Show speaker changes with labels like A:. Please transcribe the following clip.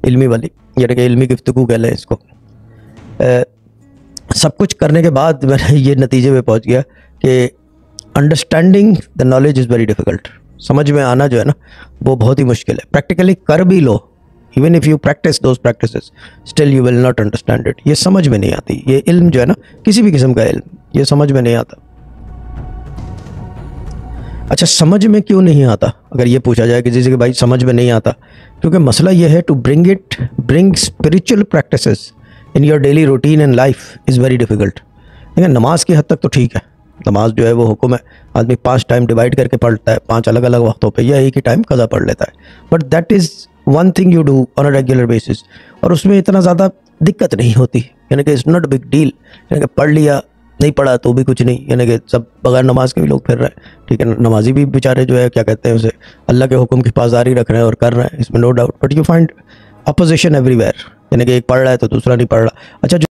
A: इल्मी वाली, यानी कि इल्मी गुफ्तगू कह लें इसको। सब कुछ करने के बाद मैंने ये नतीजे पे पहुंच गया कि understanding the knowledge is very difficult. समझ में आना जो है ना वो बहुत ही मुश्किल है। प्रैक्टिकली कर भी लो, even if you practise those practices, still you will not understand it. ये समझ में नहीं आती। ये इल्म जो है ना, किसी भी किस्म का इल्म, ये समझ में नहीं आता। अच्छा, समझ में क्यों नहीं आता? अगर ये पूछा जाए कि जैसे कि भाई समझ में नहीं आता, क्योंकि मसला ये है to bring spiritual practices in your daily routine and life is very difficult. देखिए, नमाज की हद तक तो ठीक है, नमाज जो है वो हुक्म है, आदमी 5 टाइम डिवाइड करके पढ़ता है, 5 अलग अलग वक्तों पे, या एक ही टाइम कज़ा पढ़ लेता है। But that is one thing you do on a regular basis, और उसमें इतना ज़्यादा दिक्कत नहीं होती, यानी कि इट्स नॉट बिग डील। यानी कि पढ़ लिया, नहीं पढ़ा तो भी कुछ नहीं, यानी कि सब बगैर नमाज के भी लोग फिर रहे हैं, ठीक है। नमाजी भी बेचारे जो है क्या कहते हैं उसे, अल्लाह के हुक्म की पासदारी रख रहे हैं और कर रहे हैं, इसमें no doubt. But you find opposition everywhere, यानी कि एक पढ़ रहा है तो दूसरा नहीं पढ़ रहा। अच्छा,